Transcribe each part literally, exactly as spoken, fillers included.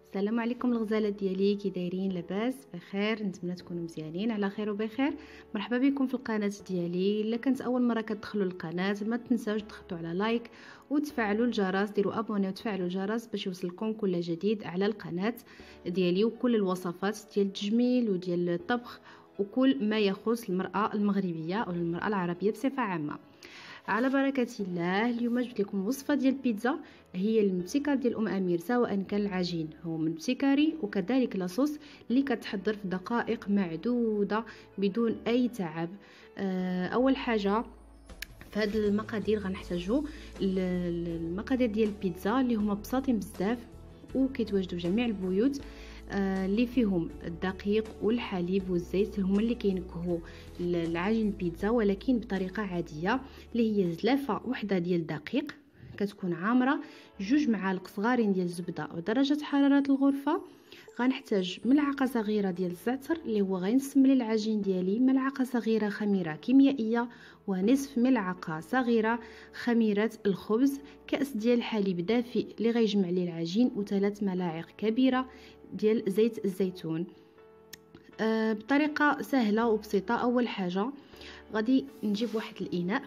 السلام عليكم الغزالات ديالي، كي دايرين؟ لاباس بخير؟ نتمنى تكونوا مزيانين على خير وبخير. مرحبا بكم في القناه ديالي. الا كانت اول مره كتدخلوا للقناه ما تنساوش تضغطوا على لايك وتفعلوا الجرس، ديروا ابوني وتفعلوا الجرس باش يوصلكم كل جديد على القناه ديالي وكل الوصفات ديال التجميل وديال الطبخ وكل ما يخص المراه المغربيه او المراه العربيه بصفه عامه. على بركه الله اليوم جبت لكم وصفه ديال البيتزا، هي المبتكر ديال ام امير. سواء كان العجين هو من ابتكاري وكذلك لاصوص اللي كتحضر في دقائق معدوده بدون اي تعب. آه، اول حاجه في هاد المقادير غنحتاجو المقادير ديال البيتزا اللي هما بساطين بزاف وكيتواجدوا في جميع البيوت، آه اللي فيهم الدقيق والحليب والزيت، هما اللي كينكهوا العجين البيتزا ولكن بطريقه عاديه، اللي هي زلافه وحده ديال الدقيق كتكون عامره، جوج معالق صغارين ديال الزبده ودرجه حراره الغرفه. غنحتاج ملعقه صغيره ديال الزعتر اللي هو غنسملي العجين ديالي، ملعقه صغيره خميره كيميائيه ونصف ملعقه صغيره خميره الخبز، كاس ديال الحليب دافئ اللي غيجمع ليه العجين، وثلاث ملاعق كبيره ديال زيت الزيتون. أه بطريقه سهله وبسيطه. اول حاجه غادي نجيب واحد الاناء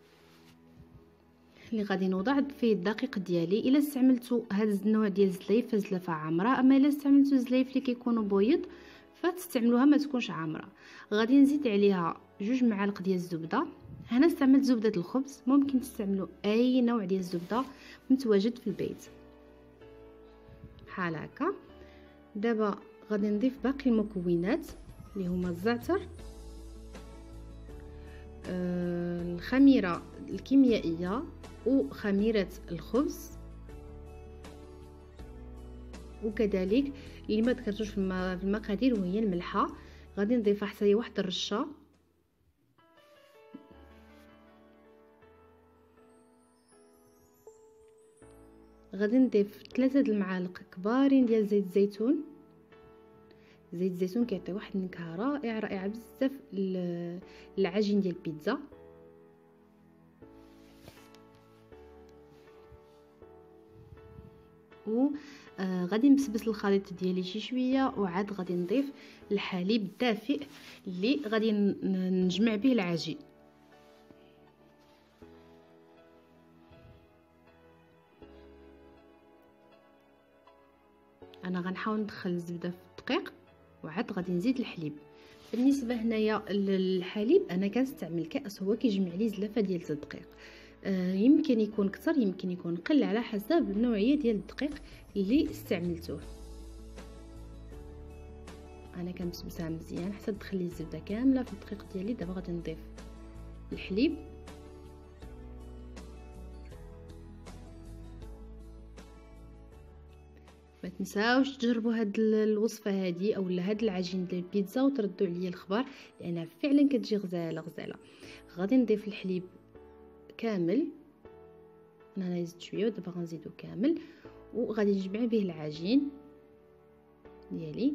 اللي غادي نوضع فيه الدقيق ديالي. الا استعملتوا هذا النوع ديال الزليف فزلفه عامره، اما الا استعملتوا الزليف اللي كيكونوا بويض فتستعملوها ما تكونش عامره. غادي نزيد عليها جوج معالق ديال الزبده. هنا استعملت زبده الخبز، ممكن تستعملوا اي نوع ديال الزبده متواجد في البيت بحال هكا. دابا غادي نضيف باقي المكونات اللي هما الزعتر، آه الخميره الكيميائيه وخميره الخبز، وكذلك اللي ما ذكرتوش في المقادير وهي الملحه. غادي نضيفها حتى هي واحد الرشه. غادي نضيف ثلاثة المعالق كبارين ديال زيت الزيتون. زيت الزيتون كيعطي واحد النكهه رائعه رائعه بزاف للعجين ديال البيتزا. و آه غادي نبسبس الخليط ديالي شي شويه، وعاد غادي نضيف الحليب الدافئ اللي غادي نجمع به العجين. انا غنحاول ندخل الزبده في الدقيق وعاد غادي نزيد الحليب. بالنسبه هنايا للحليب انا كنستعمل كاس هو كيجمع لي زلافه ديال الدقيق. آه يمكن يكون كتر يمكن يكون قل على حسب النوعيه ديال الدقيق اللي استعملتوه. انا كنبسبسها مزيان حتى تدخل لي الزبده كامله في الدقيق ديالي. دابا غادي نضيف الحليب، ما تنساوش تجربوا هاد الوصفه هذه او هاد العجين ديال البيتزا وتردوا عليا الخبر، لانها فعلا كتجي غزاله غزاله. غادي نضيف الحليب كامل، انا زدت شويه ودابا غنزيدو كامل، وغادي نجمع به العجين ديالي.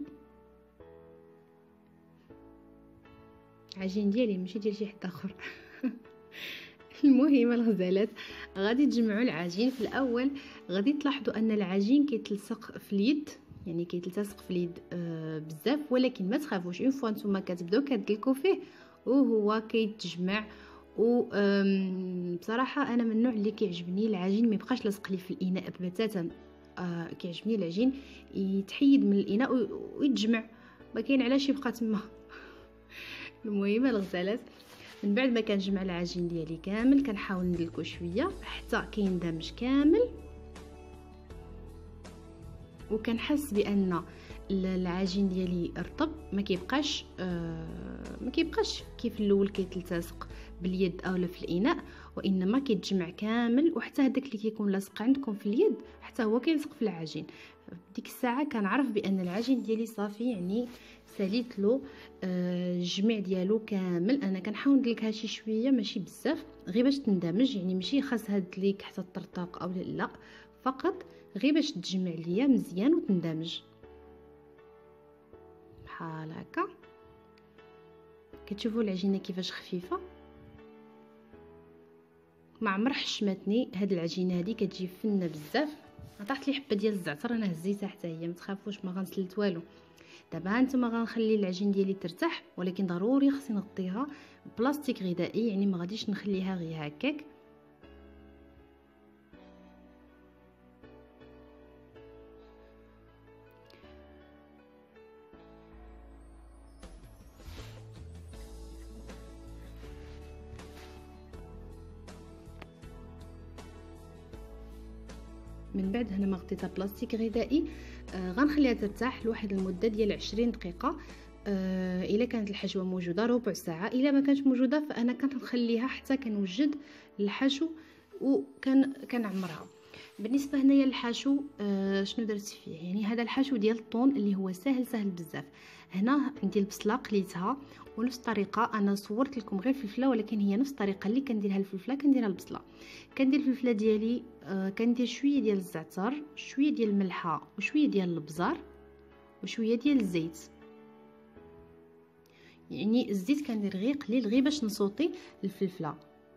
عجين ديالي ماشي ديال شي حد اخر. المهم الغزالات غادي تجمعوا العجين. في الاول غادي تلاحظوا ان العجين كيتلصق في اليد، يعني كيتلصق في اليد آه بزاف، ولكن ما تخافوش، اون فوا نتوما كتبداو كتدلكوا فيه وهو كيتجمع. و بصراحه انا من النوع اللي كيعجبني العجين ما يبقاش لاصق لي في الاناء بتاتا. آه كيعجبني العجين يتحيد من الاناء ويتجمع، ما كاين علاش يبقى تما. المهم الغزالات من بعد ما كنجمع العجين ديالي كامل كنحاول ندلكو شويه حتى كيندمج كامل، وكنحس بان العجين ديالي رطب، ما كيبقاش آه ما كيبقاش كيف الاول كيتلتصق باليد اولا في الاناء، وانما كيتجمع كامل، وحتى هذاك اللي كيكون لاصق عندكم في اليد حتى هو كيلصق في العجين. ديك الساعه كنعرف بان العجين ديالي صافي، يعني ساليت له آه الجميع ديالو كامل. انا كنحاول ندلكها شي شويه ماشي بزاف غير باش تندمج، يعني ماشي خاص هاد ليك حتى تطرطق او لا، فقط غير باش تجمع ليا مزيان وتندمج بحال هكا. كتشوفوا العجينه كيفاش خفيفه، ما عمر حشمتني هاد العجينه هذه، كتجي فنه بزاف. طاحت لي حبه ديال الزعتر انا هزيتها حتى هي، ما تخافوش ما غنسلت والو. دابا هانتوما غنخلي العجين ديالي ترتاح، ولكن ضروري خصني نغطيها بلاستيك غذائي، يعني ما غاديش نخليها غير هكاك. من بعد هنا ما غطيتها بلاستيك غذائي، آه غنخليها ترتاح لواحد المده ديال عشرين دقيقه. آه الا كانت الحشوه موجوده ربع ساعه، الا ما كانتش موجوده فانا كنخليها حتى كنوجد الحشو وكان كنعمرها. بالنسبه هنايا للحشو، آه شنو درت فيه؟ يعني هذا الحشو ديال الطون اللي هو سهل سهل بزاف. هنا عندي البصله قليتها، ونفس الطريقه انا صورت لكم غير الفلفله، ولكن هي نفس الطريقه اللي كنديرها الفلفله كنديرها البصله. كندير الفلفله ديالي، آه كندير شويه ديال الزعتر، شويه ديال الملحه، وشويه ديال البزار، وشويه ديال الزيت. يعني الزيت كندير غير قليل غير باش نصوطي الفلفله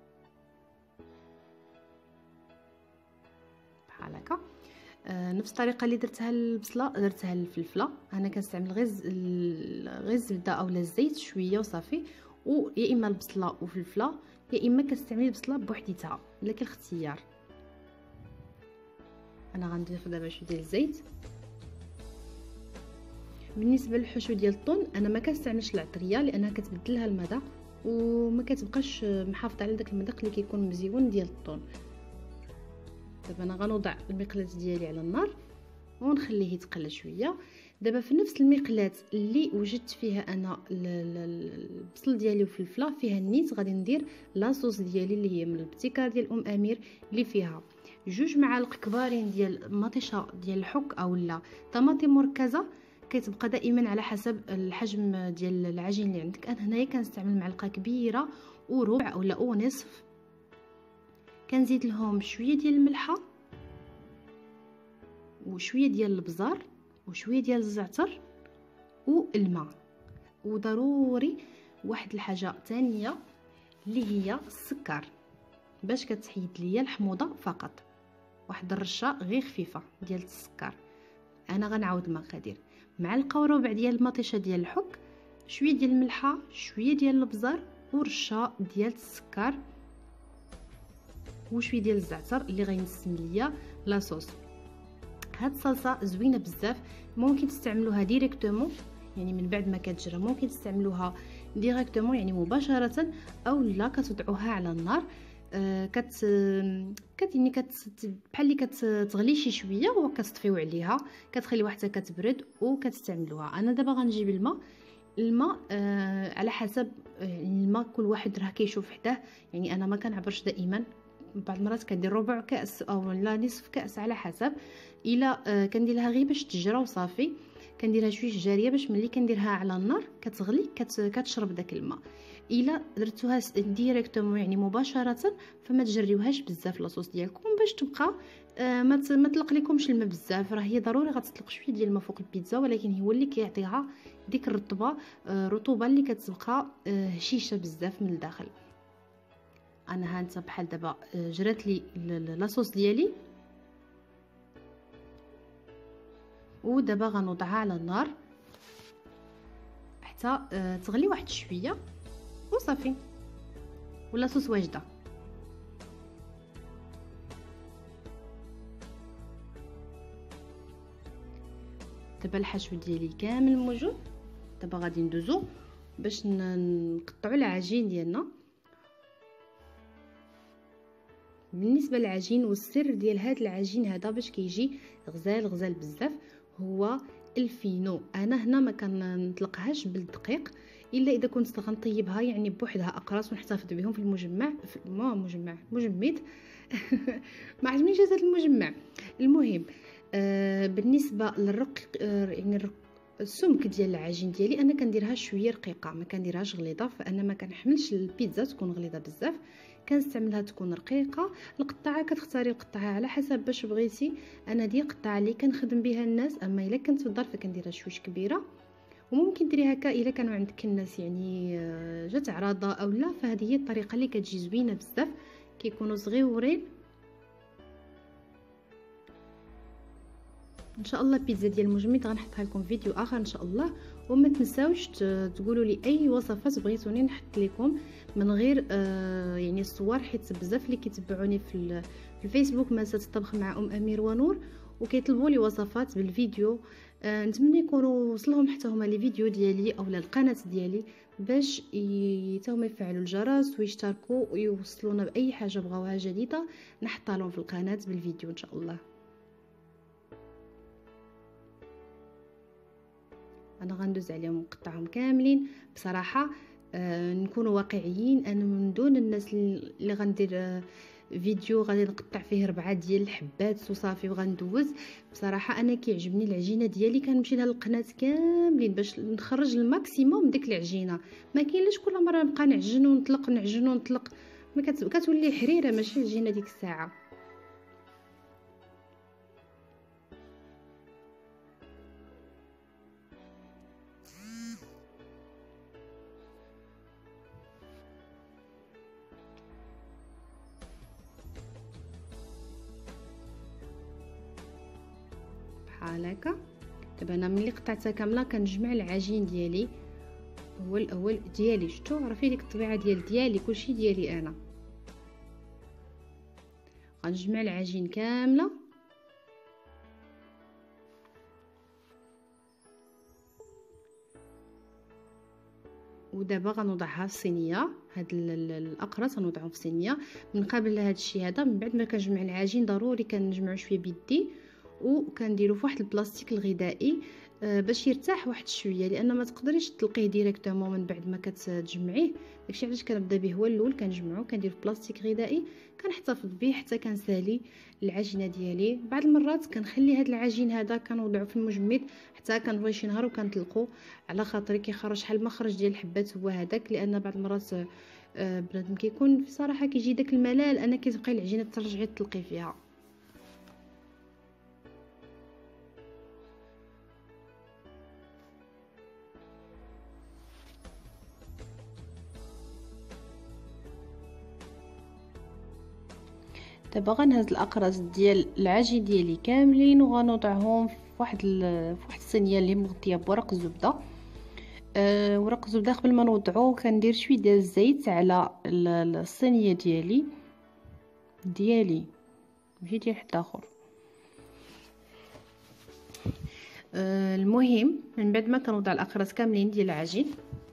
بحال هكا. آه نفس الطريقه اللي درتها البصله درتها الفلفله. انا كنستعمل غير غير الزبده اولا الزيت شويه وصافي، ويا اما البصله وفلفله يا اما كنستعمل البصله بوحديتها، لك الاختيار. انا غنضيف دابا شويه ديال الزيت. بالنسبه للحشو ديال الطون انا ما كنستعملش العطريه لانها كتبدلها المذاق وما كتبقاش محافظه على داك المذاق اللي كيكون مزيون ديال الطون. دابا انا غنوضع المقلاة ديالي على النار ونخليه يتقلى شويه. دابا في نفس المقلاة اللي وجدت فيها انا البصل ديالي والفلفله فيها النيت، غادي ندير لاصوص ديالي اللي هي من الابتكار ديال ام امير، اللي فيها جوج معالق كبارين ديال مطيشه ديال الحك اولا طماطم مركزه، كتبقى دائما على حسب الحجم ديال العجين اللي عندك. انا هنايا كنستعمل معلقه كبيره وربع اولا ونصف. كنزيد لهم شويه ديال الملحه وشويه ديال البزار وشويه ديال الزعتر والماء. وضروري واحد الحاجه ثانيه اللي هي السكر، باش كتحيد ليا الحموضه فقط. واحد الرشه غير خفيفه ديال السكر. انا غنعاود المقادير: معلقه وربع ديال المطيشه ديال الحك، شويه ديال الملحه، شويه ديال البزار، ورشه ديال السكر، وشويه ديال الزعتر اللي غينسم ليا لاصوص. هاد الصلصه زوينه بزاف، ممكن تستعملوها ديريكتومون يعني من بعد ما كتجرى، ممكن تستعملوها ديريكتومون يعني مباشره، او لا كتوضعوها على النار. آه كت كت يعني كت بحال اللي كتغلي شي شويه وكتطفيو عليها، كتخليوها حتى كتبرد وكتستعملوها. انا دابا غنجيب الماء. الماء آه على حسب آه الماء كل واحد راه كيشوف حداه، يعني انا ما كنعبرش دائما، بعض المرات كندير ربع كاس او لا نصف كاس على حسب. الا آه كندير لها غير باش تجرى وصافي، كنديرها شويه جاريه باش ملي كنديرها على النار كتغلي كت كتشرب داك الماء. الا درتوها ديريكتومون يعني مباشره فما تجريوهاش بزاف لاصوص ديالكم باش تبقى آه ما ما تطلق لكمش الماء بزاف. راه هي ضروري غتطلق شويه ديال الماء فوق البيتزا، ولكن هو اللي كيعطيها ديك الرطبه، آه رطوبه اللي كتبقى آه هشيشه بزاف من الداخل. انا هانت بحال دابا جرات لي لاصوص ديالي، ودابا غنوضعها على النار حتى تغلي واحد شويه وصافي، واللاصوص واجده. دابا الحشو ديالي كامل موجود. دابا غادي ندوزو باش نقطعوا العجين ديالنا. بالنسبه للعجين والسر ديال هذا العجين هذا باش كيجي غزال غزال بزاف هو الفينو. انا هنا ما كنطلقهاش بالدقيق الا اذا كنت غنطيبها يعني بوحدها اقراص ونحتفظ بهم في المجمع في ما مجمع مجمد ما عجبنيش هذا المجمع. المهم آه بالنسبه للرق آه يعني الرق السمك ديال العجين ديالي انا كنديرها شويه رقيقه، ما كنديرهاش غليظه، فانا ما كنحملش البيتزا تكون غليظه بزاف، كنستعملها تكون رقيقه. القطعه كتختاري القطعه على حسب باش بغيتي. انا دي القطعه اللي كنخدم بها الناس، اما الا كنت في الدار فكنديرها شويش كبيره. وممكن ديري هكا الا كانوا عندك الناس يعني جات عراضه او لا، فهذه هي الطريقه اللي كتجي زوينه بزاف، كيكونوا صغيورين. ان شاء الله البيتزا ديال مجمد غنحطها لكم فيديو اخر ان شاء الله. وما تنساوش تقولوا لي اي وصفات بغيتوني نحط لكم من غير آه يعني الصور، حيت بزاف اللي كيتبعوني في في الفيسبوك ماسات الطبخ مع ام امير ونور وكيطلبوا لي وصفات بالفيديو. آه نتمنى يكونوا وصلهم حتى هما لي فيديو ديالي اولا القناه ديالي باش يتاهما يفعلوا الجرس ويشتركوا ويوصلونا باي حاجه بغاوها جديده نحطها لهم في القناه بالفيديو ان شاء الله. انا غندوز عليهم ونقطعهم كاملين بصراحه. آه نكونوا واقعيين، انا من دون الناس اللي غندير آه فيديو غادي نقطع فيه ربعه ديال الحبات وصافي وغندوز. بصراحه انا كيعجبني العجينه ديالي كنمشي لها القناه كاملين باش نخرج الماكسيموم ديك العجينه. ما كاينلاش كل مره نبقى نعجن ونطلق نعجن ونطلق، ما كتولي حريره ماشي عجينه ديك الساعه. بحال هكا. دابا انا ملي قطعتها كامله كنجمع العجين ديالي هو الاول ديالي. شفتوا عرفتي ديك الطبيعه ديال ديالي كلشي ديالي انا. غنجمع العجين كامله ودابا غنوضعها في صينيه. هاد الاقراص غنوضعهم في صينيه. من قبل هذا الشيء هذا من بعد ما كنجمع العجين ضروري كنجمعو شويه بيدي وكنديرو فواحد البلاستيك الغذائي باش يرتاح واحد شويه، لان ما تقدريش تلقيه ديريكتومون من بعد ما كتجمعيه. داكشي علاش كنبدا به هو الاول كنجمعو كندير في بلاستيك غذائي كنحتفظ به حتى كنسالي العجينه ديالي. بعض المرات كنخلي هذا العجين هذا كنوضعو في المجمد حتى كنبغي شي نهار وكنطلقو على خاطري كيخرج شحال المخرج ديال الحبات هو هذاك. لان بعض المرات بنادم كيكون بصراحه كيجي داك الملال انا كتبقاي العجينه ترجعي تطلقي فيها. دابا غنهز الاقراص ديال العجين ديالي كاملين وغنوضعهم في واحد في واحد الصينيه اللي مغطيه بورق الزبده. أه ورق الزبده قبل ما نوضعو كندير شويه ديال الزيت على الصينيه ديالي ديالي ماشي ديال حد اخر. أه المهم من بعد ما كنوضع الاقراص كاملين ديال العجين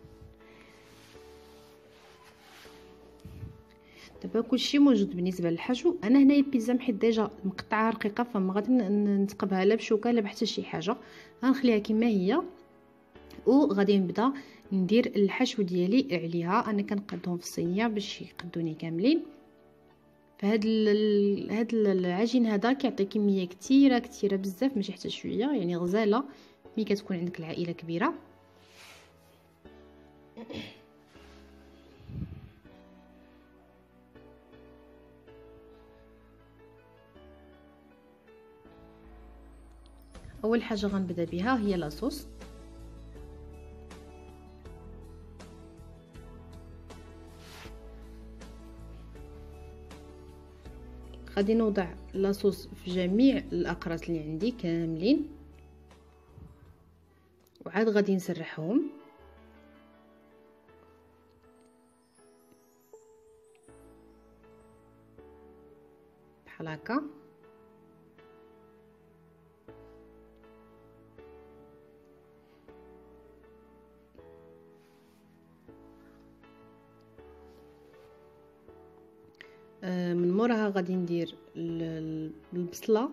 دابا كلشي موجود بالنسبه للحشو. انا هنايا البيتزا حيت ديجا مقطعه رقيقه فما غادي نتقبها لا بشوكه لا بحتى شي حاجه، غنخليها كما هي وغادي نبدا ندير الحشو ديالي عليها. انا كنقادهم في الصينيه باش يقدوني كاملين. فهاد ال... هاد العجين هذا كيعطي كميه كثيره كثيره بزاف ماشي حتى شويه، يعني غزاله ملي كتكون عندك العائله كبيره. اول حاجه غنبدا بها هي لاصوص. غادي نوضع لاصوص في جميع الاقراص اللي عندي كاملين وعاد غادي نسرحهم بحال هكا. من موراها غادي ندير البصله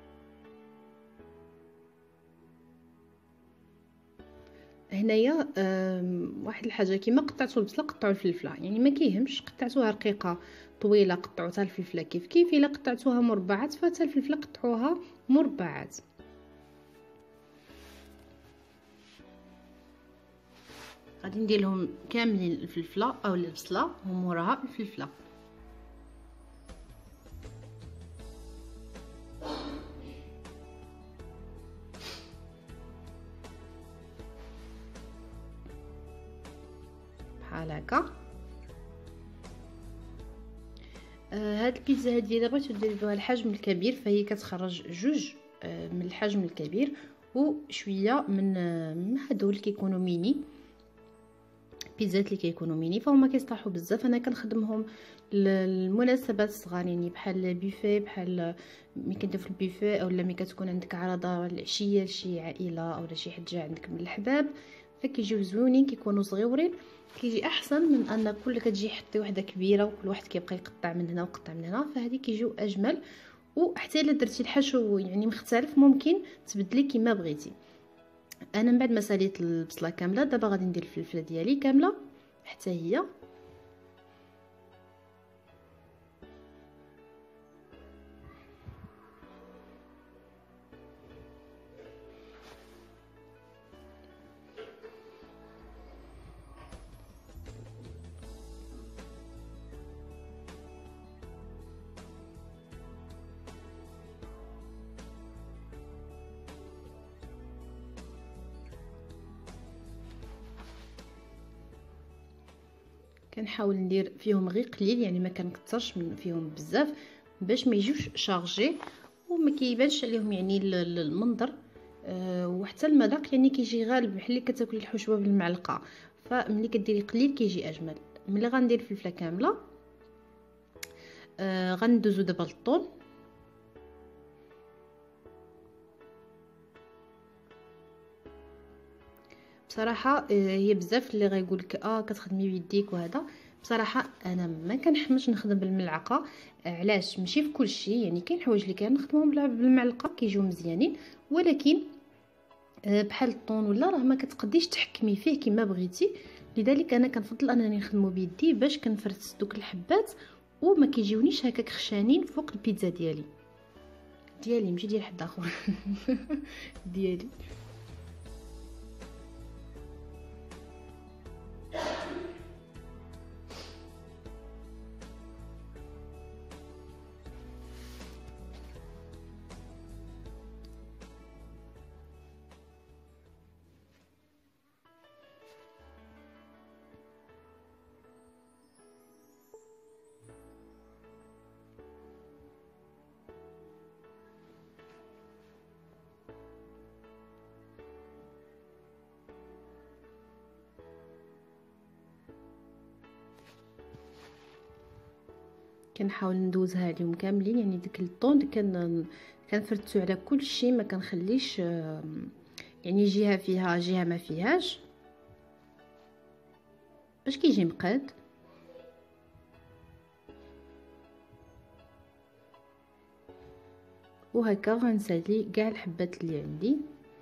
هنايا. واحد الحاجه كيما قطعتو البصله قطعوا الفلفله، يعني ما كيهمش قطعتوها رقيقه طويله قطعوا حتى الفلفله كيف كيف، الا قطعتوها مربعات فحتى الفلفله قطعوها مربعات. غادي ندير لهم كاملين الفلفله او البصله وموراها الفلفله. بحال هكا. آه هاد البيتزا هادي دابا تديروا بها الحجم الكبير فهي كتخرج جوج من الحجم الكبير وشويه من من هادو اللي كيكونوا ميني، بيتزات اللي كيكونوا ميني، فهما كيصلحوا بزاف. انا كنخدمهم للمناسبات الصغارين بحال البوفيه، بحال ملي كندير في البوفيه اولا ملي كتكون عندك عرضه العشيه لشي عائله اولا شي حد جا عندك من الاحباب، فكيجيو زوينين كيكونوا صغيورين، كيجي احسن من ان كل كتجي حطي وحده كبيره وكل واحد كيبقى يقطع من هنا ويقطع من هنا، فهذه كيجيو اجمل. وحتى الا درتي الحشو يعني مختلف ممكن تبدلي كما بغيتي. انا من بعد ما ساليت البصله كامله دابا غادي ندير الفلفله ديالي كامله حتى هي. كنحاول ندير فيهم غير قليل، يعني ما كنكثرش من فيهم بزاف باش ما يجيوش شارجي وما كيبانش عليهم يعني المنظر. أه وحتى المذاق يعني كيجي غالب بحال اللي كتاكلي الحشوه بالمعلقه، فملي كديري قليل كيجي اجمل. ملي غندير الفلفله كامله أه غندوزو دابا للطون. بصراحه هي بزاف اللي غايقول لك اه كتخدمي بيديك وهذا، بصراحه انا ما كنحملش نخدم بالملعقه. علاش؟ ماشي في كل شيء، يعني كاين حوايج اللي كنخدمهم بالمعلقه كيجيو مزيانين، ولكن بحال الطون ولا راه ما كتقديش تحكمي فيه كما بغيتي. لذلك انا كنفضل انني نخدمو بيدي باش كنفرت دوك الحبات وما كيجيونيش هكاك خشانين فوق البيتزا ديالي ديالي ماشي ديال حد اخر ديالي. كنحاول ندوزها عليهم كاملين، يعني ديك الطون كان كنفرتو على كل شيء، ما كنخليش يعني جهه فيها جهه ما فيهاش باش كيجي مقاد. وهكا غنسالي كاع الحبات اللي عندي.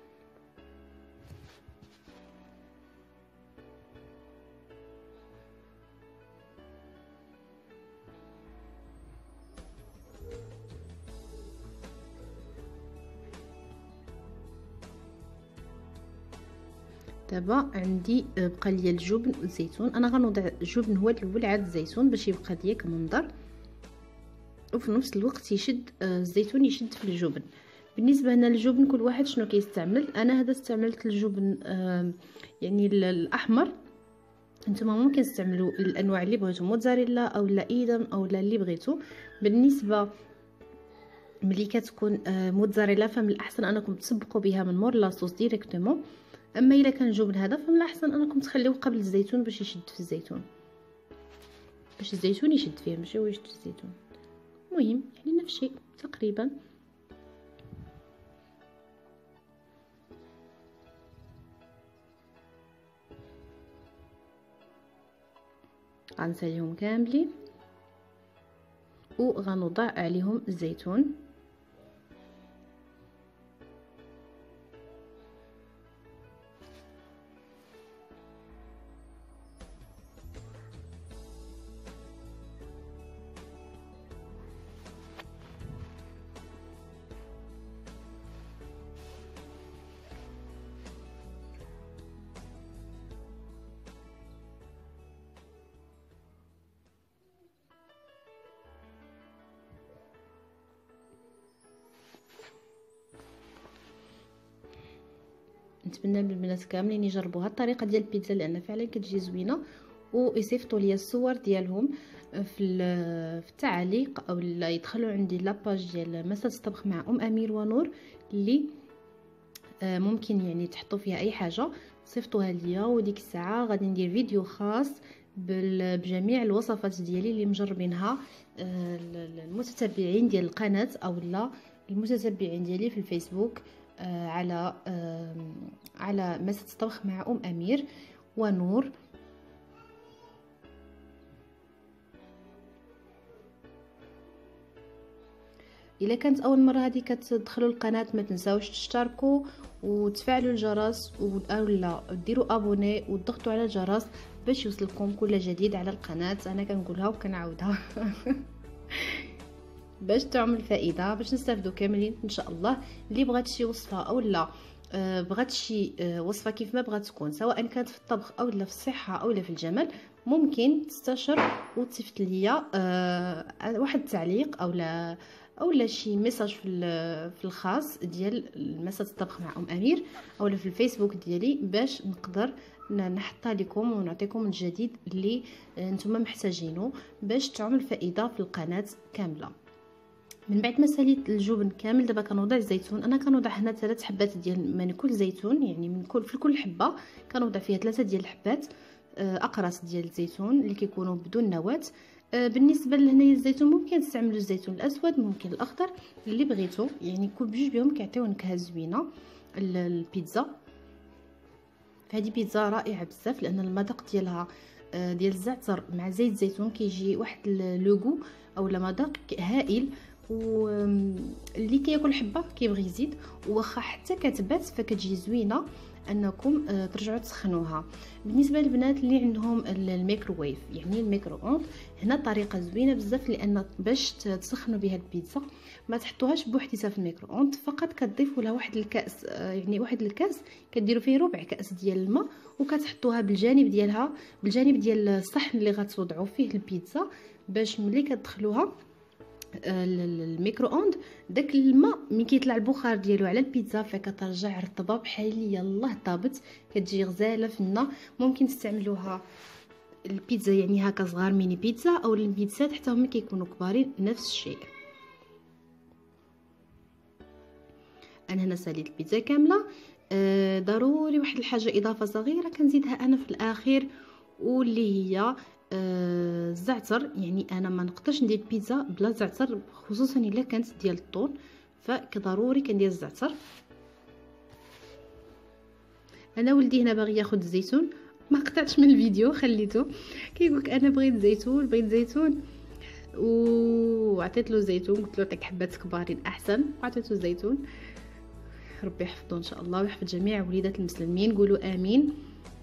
دابا عندي بقى ليا الجبن والزيتون، انا غنوضع الجبن هو الاول عاد الزيتون باش يبقى ليا كمنظر، وفي نفس الوقت يشد الزيتون يشد في الجبن. بالنسبه هنا للجبن كل واحد شنو كيستعمل، انا هذا استعملت الجبن يعني الاحمر، نتوما ممكن تستعملوا الانواع اللي بغيتو، موتزاريلا او لا ايدم او لا اللي بغيتو. بالنسبه ملي كتكون موتزاريلا فمن الاحسن انكم تسبقوا بها من مور لاصوص ديريكتومون، اما الا كان الجبن هذا فمن الاحسن انكم تخليوه قبل الزيتون باش يشد في الزيتون، باش الزيتون يشد فيه ماشي هو يشد الزيتون. المهم يعني نفس الشيء تقريبا. غنساليهم كاملين وغنوضع عليهم الزيتون. نتمنى من البنات كاملين يجربوا هاد الطريقه ديال البيتزا لان فعلا كتجي زوينه، ويصيفطوا لي الصور ديالهم في في التعاليق او يدخلوا عندي لاباج ديال مسات الطبخ مع ام امير ونور اللي آه ممكن يعني تحطوا فيها اي حاجه، صيفطوها ليا وديك الساعه غادي ندير فيديو خاص بجميع الوصفات ديالي اللي مجربينها آه المتتبعين ديال القناه او لا المتتبعين ديالي في الفيسبوك آه على آه على مسة طبخ مع ام امير ونور. الا كانت اول مره هذه كتدخلوا القناه ما تنساوش تشتركوا وتفعلوا الجرس ولا ديروا ابوني وتضغطوا على الجرس باش يوصلكم كل جديد على القناه. انا كنقولها وكنعاودها باش تعمل فائده، باش نستافدوا كاملين ان شاء الله. اللي بغات شي وصفه او لا آه بغات شي آه وصفه كيف ما بغات تكون، سواء كانت في الطبخ او لا في الصحه او لا في الجمال، ممكن تستشر وتصيفط ليا آه واحد التعليق او لا او لا شي ميساج في في الخاص ديال مسات الطبخ مع ام امير او في الفيسبوك ديالي باش نقدر نحطها لكم ونعطيكم الجديد اللي نتوما محتاجينه باش تعمل فائده في القناه كامله. من بعد ما ساليت الجبن كامل دابا كنوضع الزيتون. انا كنوضع هنا ثلاث حبات ديال من كل زيتون، يعني من كل في كل حبه كنوضع فيها ثلاثه ديال الحبات اقراص ديال الزيتون اللي كيكونوا بدون نواه. بالنسبه لهنايا الزيتون ممكن تستعملوا الزيتون الاسود، ممكن الاخضر اللي بغيتو، يعني كل بجوج بهم كيعطيو نكهه زوينه البيتزا. فهذه بيتزا رائعه بزاف لان المذاق ديالها ديال الزعتر مع زيت الزيتون كيجي واحد لوغو او مذاق هائل، واللي كياكل حبه كيبغي يزيد، واخا حتى كتبات فكتجي زوينه انكم ترجعوا تسخنوها. بالنسبه للبنات اللي عندهم الميكروويف يعني الميكرو اوند، هنا طريقه زوينه بزاف لان باش تسخنوا بها البيتزا ما تحطوهاش بوحديتها في الميكرو اوند، فقط كتضيفوا لها واحد الكاس يعني واحد الكاس كديروا فيه ربع كاس ديال الماء وكتحطوها بالجانب ديالها بالجانب ديال الصحن اللي غتوضعوا فيه البيتزا باش ملي كتدخلوها الميكرو اوند داك الماء ملي كيطلع البخار ديالو على البيتزا فكترجع رطبه بحال يلاه طابت، كتجي غزاله فنه. ممكن تستعملوها البيتزا يعني هكا صغار ميني بيتزا او البيتزات حتى هما كيكونوا كبارين نفس الشيء. انا هنا ساليت البيتزا كامله. آه ضروري واحد الحاجه اضافه صغيره كنزيدها انا في الاخير واللي هي آه الزعتر. يعني انا ما نقدرش ندير بيتزا بلا زعتر، خصوصا الا كانت ديال الطون فكضروري كندير الزعتر. انا ولدي هنا باغي ياخذ الزيتون ما قطعتش من الفيديو خليته كيقولك انا بغيت زيتون بغيت زيتون وعطيت له زيتون، قلت له عطيك حبات كبارين احسن وعطيته الزيتون. ربي يحفظه ان شاء الله ويحفظ جميع وليدات المسلمين، قولوا امين.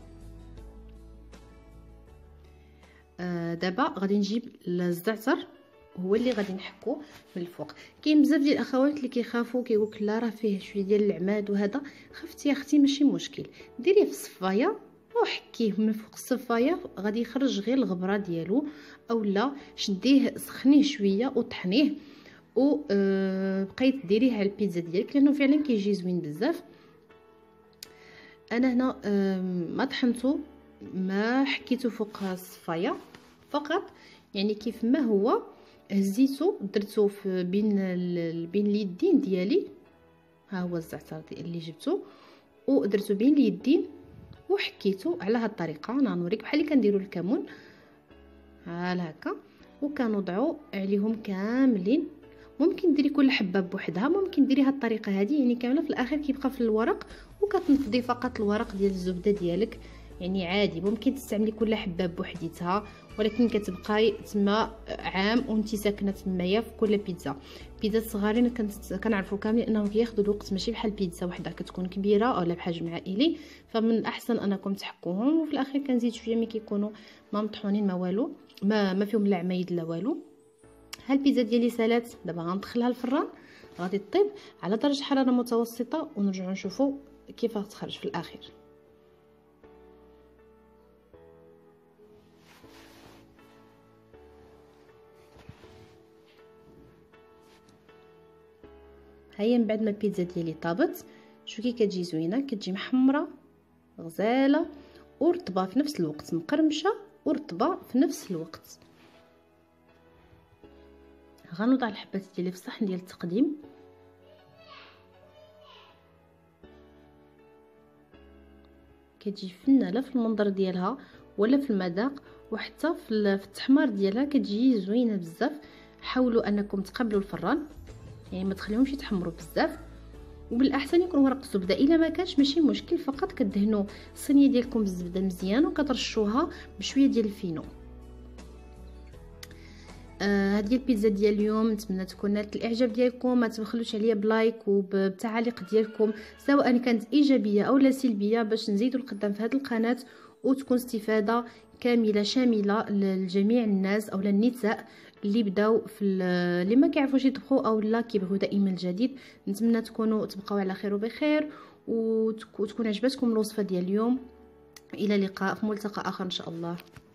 آه دابا غادي نجيب الزعتر هو اللي غادي نحكو من الفوق. كاين بزاف ديال الاخوات اللي كيخافوا كيقولك لا راه فيه شويه ديال العماد وهذا، خفتي يا اختي ماشي مشكل، ديريه في الصفايه وحكيه من فوق الصفايه غادي يخرج غير الغبره ديالو، اولا شديه سخنيه شويه وطحنيه و أه بقيت ديريه على البيتزا ديالك لانه فعلا كيجي زوين بزاف. انا هنا أه ما طحنته ما حكيته فوق الصفايه، فقط يعني كيف ما هو هزيته درتو في بين بين اليدين ديالي. ها هو الزعتر اللي جبته ودرتو بين اليدين وحكيته على هاد الطريقه. انا نوريك بحال اللي كنديروا الكمون بحال هكا وكنوضعوا عليهم كاملين. ممكن ديري كل حبه بوحدها، ممكن ديري هاد الطريقه هذه يعني كامله، في الاخير كيبقى في الورق وكتنفضي فقط الورق ديال الزبده ديالك. يعني عادي ممكن تستعملي كل حبه بوحديتها، ولكن كتبقاي تما عام وانت ساكنه تمايا في كل بيتزا. بيتزا صغارين كنعرفوا كاملين انهم كياخذوا الوقت، ماشي بحال بيتزا وحده كتكون كبيره اولا بحجم عائلي، فمن الاحسن انكم تحكوهم. وفي الاخير كنزيد شويه ملي كيكونوا ما مطحونين ما والو ما ما فيهم لا عمايد لا والو. ها البيتزا ديالي سالات، دابا غندخلها الفران غادي طيب على درجه حراره متوسطه ونرجعوا نشوفوا كيف غتخرج في الاخير. هيا من بعد ما البيتزا ديالي طابت شو كي كتجي زوينه، كتجي محمره غزاله ورطبه في نفس الوقت، مقرمشه ورطبه في نفس الوقت. غنوضع الحبات ديالي في الصحن ديال التقديم. كتجي فنه لا في المنظر ديالها ولا في المذاق وحتى في التحمار ديالها، كتجي زوينه بزاف. حاولوا انكم تقبلوا الفران، يعني ما تخليهمش يتحمروا بزاف، وبالاحسن يكون ورق الزبده. الا ما كانش ماشي مشكل، فقط كدهنوا الصينيه ديالكم بالزبده مزيان وكترشوها بشويه ديال الفينو. آه هذه البيتزا ديال اليوم، نتمنى تكون نالت الاعجاب ديالكم. ما تبخلوش عليا بلايك وبالتعاليق ديالكم سواء كانت ايجابيه او لا سلبيه، باش نزيدوا القدام في هذه القناه وتكون استفاده كامله شامله لجميع الناس او النساء اللي بداو في اللي ما كيعرفوش يطبخوا او لا كيبغوا دائما الجديد. نتمنى تكونوا تبقاو على خير وبخير، وتكون عجبتكم الوصفه ديال اليوم. الى اللقاء في ملتقى اخر ان شاء الله.